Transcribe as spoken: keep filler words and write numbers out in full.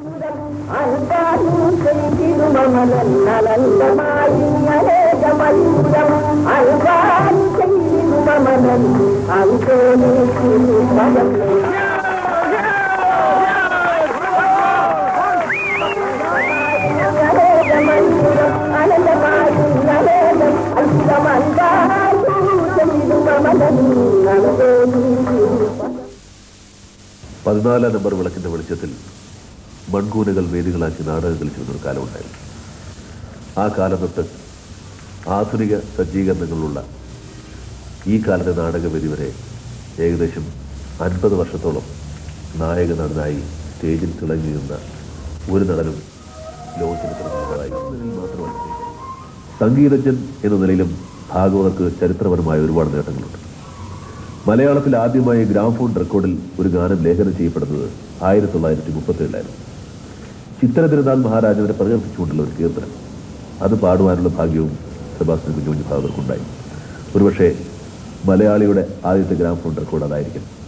പതിനാലാം നമ്പർ വിളക്കിന്റെ വെളിച്ചത്തിൽ മൺകൂനകൾ വേദികളാക്കി നാടകം കളിച്ചിരുന്നൊരു കാലമുണ്ടായിരുന്നു. ആ കാലം തൊട്ട് ആധുനിക സജ്ജീകരണങ്ങളുള്ള ഈ കാലത്തെ നാടകവേദി വരെ ഏകദേശം അൻപത് വർഷത്തോളം നായക നടനായി സ്റ്റേജിൽ തിളങ്ങി നിന്ന ഒരു നടനും ലോകചരിത്രമായി മാത്രമല്ല, സംഗീതജ്ഞൻ എന്ന നിലയിലും ഭാഗവതർക്ക് ചരിത്രപരമായ ഒരുപാട് നേട്ടങ്ങളുണ്ട്. മലയാളത്തിൽ ആദ്യമായി ഗ്രാമഫോൺ റെക്കോർഡിൽ ഒരു ഗാനം ലേഖനം ചെയ്യപ്പെടുന്നത് ആയിരത്തി തൊള്ളായിരത്തി മുപ്പത്തി ഏഴിലായിരുന്നു. ചിത്രതിരുനാൾ മഹാരാജാവിനെ പ്രകീർത്തിച്ചുകൊണ്ടുള്ള ഒരു കീർത്തനം. അത് പാടുവാനുള്ള ഭാഗ്യവും സെബാസ്റ്റ്യൻ കുഞ്ഞുകുഞ്ഞി ഭാഗവർക്കുണ്ടായി. ഒരുപക്ഷെ മലയാളിയുടെ ആദ്യത്തെ ഗ്രാമഫോൺ റെക്കോർഡ് അതായിരിക്കും.